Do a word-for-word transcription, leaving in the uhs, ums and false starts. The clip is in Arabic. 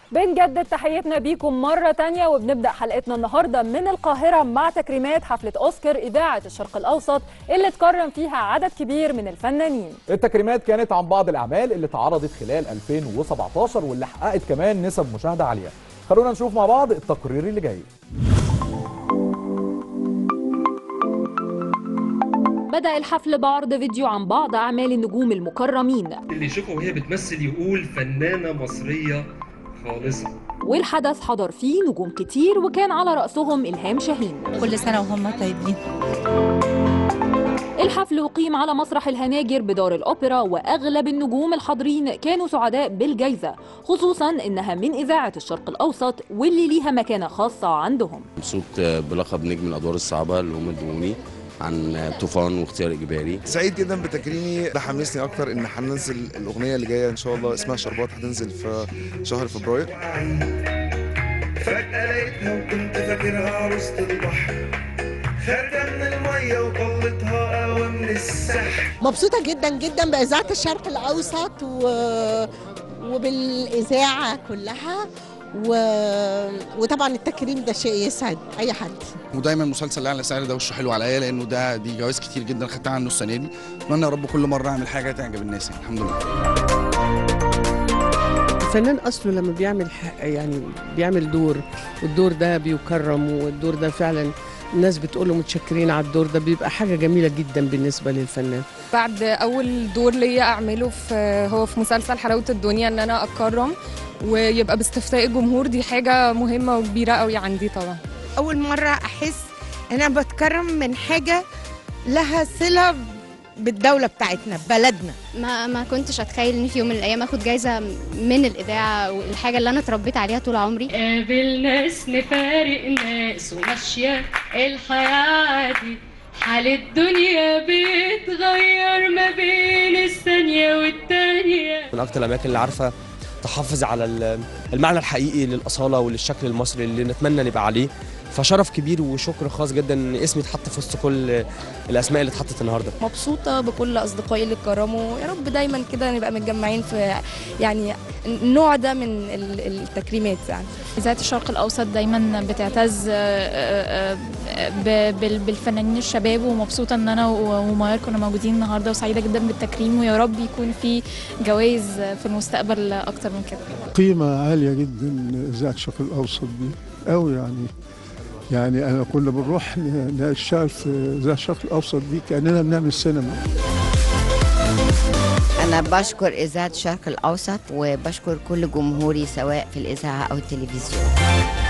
بنجدد تحياتنا بيكم مرة تانية وبنبدأ حلقتنا النهاردة من القاهرة مع تكريمات حفلة أوسكار إذاعة الشرق الأوسط اللي اتكرم فيها عدد كبير من الفنانين. التكريمات كانت عن بعض الأعمال اللي اتعرضت خلال ألفين وسبعتاشر واللي حققت كمان نسب مشاهدة عالية. خلونا نشوف مع بعض التقرير اللي جاي. بدأ الحفل بعرض فيديو عن بعض أعمال النجوم المكرمين اللي يشوفها وهي بتمثل يقول فنانة مصرية خالصة. والحدث حضر فيه نجوم كتير وكان على رأسهم إلهام شاهين. كل سنة وهم طيبين. الحفل أقيم على مسرح الهناجر بدار الأوبرا وأغلب النجوم الحاضرين كانوا سعداء بالجائزة، خصوصا إنها من إذاعة الشرق الأوسط واللي ليها مكانة خاصة عندهم. مبسوط بلقب نجم الأدوار الصعبة اللي هم ادوني عن طوفان واختيار إجباري. سعيد جدا بتكريمي، ده حمسني أكتر إن هننزل الأغنية اللي جاية إن شاء الله اسمها شربات، هتنزل في شهر فبراير. فجأة لقيتها وكنت فاكرها عروسة البحر، خارجة من المية وطلتها قوى من السحر. مبسوطة جدا جدا بإذاعة الشرق الأوسط و... وبالإذاعة كلها و... وطبعا التكريم ده شيء يسعد اي حد. ودايما مسلسل اعلى سعر ده وشه حلو عليا لانه ده دي جوائز كتير جدا خدتها عنه السنه دي. اتمنى يا رب كل مره اعمل حاجه تعجب الناس يعني. الحمد لله. الفنان اصله لما بيعمل يعني بيعمل دور والدور ده بيكرم والدور ده فعلا الناس بتقول له متشكرين على الدور ده، بيبقى حاجه جميله جدا بالنسبه للفنان. بعد اول دور ليا اعمله في هو في مسلسل حلاوه الدنيا ان انا اتكرم ويبقى باستفتاء الجمهور، دي حاجه مهمه وكبيره قوي عندي. طبعا اول مره احس انا بتكرم من حاجه لها صله بالدوله بتاعتنا بلدنا. ما ما كنتش اتخيل ان في يوم من الايام اخد جايزه من الاذاعه والحاجه اللي انا اتربيت عليها طول عمري. قابل ناس نفارق ناس وماشيه الحياه عادي، حال الدنيا بيتغير ما بين الثانيه والتانيه. من اكتر الاماكن اللي عارفه تحافظ على المعنى الحقيقي للاصاله وللشكل المصري اللي نتمنى نبقى عليه، فشرف كبير وشكر خاص جدا ان اسمي اتحط في وسط كل الاسماء اللي اتحطت النهارده. مبسوطه بكل اصدقائي اللي اتكرموا، يا رب دايما كده نبقى متجمعين في يعني النوع ده من التكريمات. يعني إذاعة الشرق الأوسط دايما بتعتز بالفنانين الشباب، ومبسوطة ان انا وماير كنا موجودين النهارده وسعيدة جدا بالتكريم، ويا رب يكون في جوائز في المستقبل اكتر من كده. قيمة عالية جدا إذاعة الشرق الأوسط دي قوي يعني. يعني أنا كنا بنروح نشتغل في إذاعة الشرق الأوسط دي كأننا بنعمل سينما. أنا بشكر إذاعة الشرق الأوسط وبشكر كل جمهوري سواء في الإذاعة أو التلفزيون.